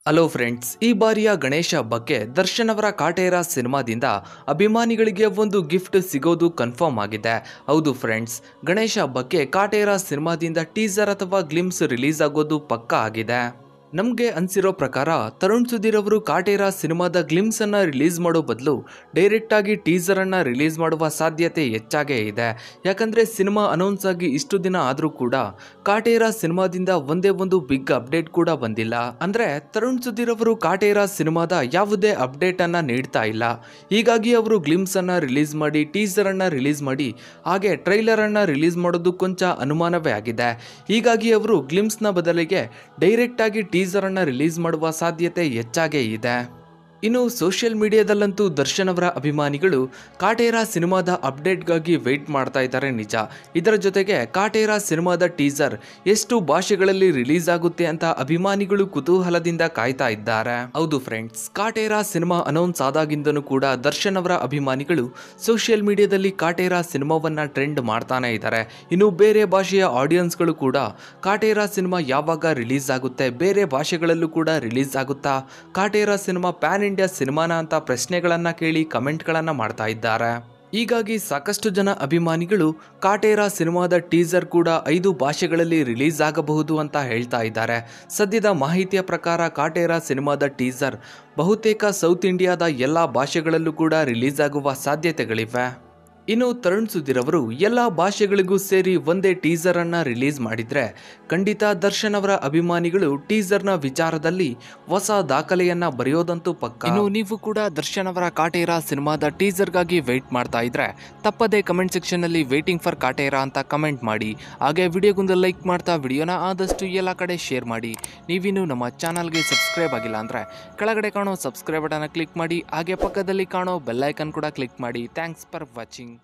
Hello friends, ಈ ಬಾರಿಯ ಗಣೇಶ ಹಬ್ಬಕ್ಕೆ ದರ್ಶನ್ ಅವರ ಕಾಟೇರ ಸಿನಿಮಾದಿಂದ ಅಭಿಮಾನಿಗಳಿಗೆ ಒಂದು ಗಿಫ್ಟ್ ಸಿಗೋದು ಕನ್ಫರ್ಮ್ ಆಗಿದೆ. ಹೌದು ಫ್ರೆಂಡ್ಸ್, ಗಣೇಶ ಹಬ್ಬಕ್ಕೆ ಕಾಟೇರ ಸಿನಿಮಾದಿಂದ ಟೀಸರ್ ಅಥವಾ ಗ್ಲಿಮ್ಸ್ ರಿಲೀಸ್ ಆಗೋದು ಪಕ್ಕಾ ಆಗಿದೆ. ನಮಗೆ ಅನಿಸಿರೋ ಪ್ರಕಾರ ತರುಣ್ ಸುಧೀರ್ ಅವರು ಕಾಟೇರ ಸಿನಿಮಾದ ಗ್ಲಿಮ್ಸ್ ಅನ್ನ ರಿಲೀಸ್ ಮಾಡೋ ಬದಲು ಡೈರೆಕ್ಟ್ ಆಗಿ ಟೀಸರ್ ಅನ್ನ ರಿಲೀಸ್ ಮಾಡುವ ಸಾಧ್ಯತೆ ಹೆಚ್ಚಾಗೇ ಇದೆ. ಯಾಕಂದ್ರೆ ಸಿನಿಮಾ ಅನೌನ್ಸ್ ಆಗಿ ಇಷ್ಟು ದಿನ ಆದರೂ ಕೂಡ ಕಾಟೇರ ಸಿನಿಮಾದಿಂದ ಒಂದೇ ಒಂದು ಬಿಗ್ ಅಪ್ಡೇಟ್ ಕೂಡ ಬಂದಿಲ್ಲ. ಅಂದ್ರೆ ತರುಣ್ ಸುಧೀರ್ ಅವರು ಕಾಟೇರ ಸಿನಿಮಾದ ಯಾವುದೇ ಅಪ್ಡೇಟ್ ಅನ್ನ ನೀಡ್ತಾ ಇಲ್ಲ. ಹೀಗಾಗಿ ಅವರು ಗ್ಲಿಮ್ಸ್ ಅನ್ನ ರಿಲೀಸ್ ಮಾಡಿ, ಟೀಸರ್ ಅನ್ನ ರಿಲೀಸ್ ಮಾಡಿ, ಹಾಗೆ ಟ್ರೈಲರ್ ಅನ್ನ ರಿಲೀಸ್ ಮಾಡೋದು ಕೊಂಚ ಅನುಮಾನವೇ ಆಗಿದೆ. ಹೀಗಾಗಿ ಅವರು ಗ್ಲಿಮ್ಸ್ ನ ಬದಲಿಗೆ ಡೈರೆಕ್ಟ್ ಆಗಿ ಟೀಸರ್ ಅನ್ನ ರಿಲೀಸ್ ಮಾಡುವ ಸಾಧ್ಯತೆ ಹೆಚ್ಚಾಗೇ ಇದೆ. ಇನ್ನು ಸೋಷಿಯಲ್ ಮೀಡಿಯಾದಲ್ಲಂತೂ ದರ್ಶನ್ ಅವರ ಅಭಿಮಾನಿಗಳು ಕಾಟೇರ ಸಿನಿಮಾದ ಅಪ್ಡೇಟ್ಗಾಗಿ ವೆಯ್ಟ್ ಮಾಡ್ತಾ ಇದ್ದಾರೆ ನಿಜ. ಇದರ ಜೊತೆಗೆ ಕಾಟೇರ ಸಿನಿಮಾದ ಟೀಸರ್ ಎಷ್ಟು ಭಾಷೆಗಳಲ್ಲಿ ರಿಲೀಸ್ ಆಗುತ್ತೆ ಅಂತ ಅಭಿಮಾನಿಗಳು ಕುತೂಹಲದಿಂದ ಕಾಯ್ತಾ ಇದ್ದಾರೆ. ಹೌದು ಫ್ರೆಂಡ್ಸ್, ಕಾಟೇರ ಸಿನಿಮಾ ಅನೌನ್ಸ್ ಆದಾಗಿಂದನೂ ಕೂಡ ದರ್ಶನ್ ಅವರ ಅಭಿಮಾನಿಗಳು ಸೋಷಿಯಲ್ ಮೀಡಿಯಾದಲ್ಲಿ ಕಾಟೇರ ಸಿನಿಮಾವನ್ನ ಟ್ರೆಂಡ್ ಮಾಡ್ತಾನೆ ಇದ್ದಾರೆ. ಇನ್ನು ಬೇರೆ ಭಾಷೆಯ ಆಡಿಯನ್ಸ್ಗಳು ಕೂಡ ಕಾಟೇರ ಸಿನಿಮಾ ಯಾವಾಗ ರಿಲೀಸ್ ಆಗುತ್ತೆ, ಬೇರೆ ಭಾಷೆಗಳಲ್ಲೂ ಕೂಡ ರಿಲೀಸ್ ಆಗುತ್ತಾ, ಕಾಟೇರ ಸಿನಿಮಾ ಪ್ಯಾನ್ ಇಂಡಿಯಾ ಸಿನಿಮಾನ ಅಂತ ಪ್ರಶ್ನೆಗಳನ್ನ ಕೇಳಿ ಕಮೆಂಟ್ಗಳನ್ನ ಮಾಡ್ತಾ ಇದ್ದಾರೆ. ಹೀಗಾಗಿ ಸಾಕಷ್ಟು ಜನ ಅಭಿಮಾನಿಗಳು ಕಾಟೇರ ಸಿನಿಮಾದ ಟೀಸರ್ ಕೂಡ 5 ಭಾಷೆಗಳಲ್ಲಿ ರಿಲೀಸ್ ಆಗಬಹುದು ಅಂತ ಹೇಳ್ತಾ ಇದ್ದಾರೆ. ಸದ್ಯದ ಮಾಹಿತಿಯ ಪ್ರಕಾರ ಕಾಟೇರ ಸಿನಿಮಾದ ಟೀಸರ್ ಬಹುತೇಕ ಸೌತ್ ಇಂಡಿಯಾದ ಎಲ್ಲ ಭಾಷೆಗಳಲ್ಲೂ ಕೂಡ ರಿಲೀಸ್ ಆಗುವ ಸಾಧ್ಯತೆಗಳಿವೆ. ಇನ್ನು ತರುಣ್ ಸುಧೀರ್ ಅವರು ಎಲ್ಲ ಭಾಷೆಗಳಿಗೂ ಸೇರಿ ಒಂದೇ ಟೀಸರ್ ಅನ್ನ ರಿಲೀಸ್ ಮಾಡಿದ್ರೆ ಖಂಡಿತ ದರ್ಶನ್ ಅವರ ಅಭಿಮಾನಿಗಳು ಟೀಸರ್ನ ವಿಚಾರದಲ್ಲಿ ಹೊಸ ದಾಖಲೆಯನ್ನ ಬರೆಯೋದಂತೂ ಪಕ್ಕ. ಇನ್ನು ನೀವು ಕೂಡ ದರ್ಶನ್ ಅವರ ಕಾಟೇರ ಸಿನಿಮಾದ ಟೀಸರ್ಗಾಗಿ ವೆಯ್ಟ್ ಮಾಡ್ತಾ ಇದ್ರೆ ತಪ್ಪದೇ ಕಮೆಂಟ್ ಸೆಕ್ಷನ್ ನಲ್ಲಿ ವೇಟಿಂಗ್ ಫಾರ್ ಕಾಟೇರ ಅಂತ ಕಮೆಂಟ್ ಮಾಡಿ. ಹಾಗೆ ವಿಡಿಯೋಗೊಂದು ಲೈಕ್ ಮಾಡ್ತಾ ವಿಡಿಯೋನ ಆದಷ್ಟು ಎಲ್ಲ ಕಡೆ ಶೇರ್ ಮಾಡಿ. ನೀವಿನ್ನು ನಮ್ಮ ಚಾನಲ್ಗೆ ಸಬ್ಸ್ಕ್ರೈಬ್ ಆಗಿಲ್ಲ ಅಂದ್ರೆ ಕೆಳಗಡೆ ಕಾಣೋ ಸಬ್ಸ್ಕ್ರೈಬ್ ಬಟನ್ ಕ್ಲಿಕ್ ಮಾಡಿ. ಹಾಗೆ ಪಕ್ಕದಲ್ಲಿ ಕಾಣೋ ಬೆಲ್ ಐಕನ್ ಕೂಡ ಕ್ಲಿಕ್ ಮಾಡಿ. Thanks for watching.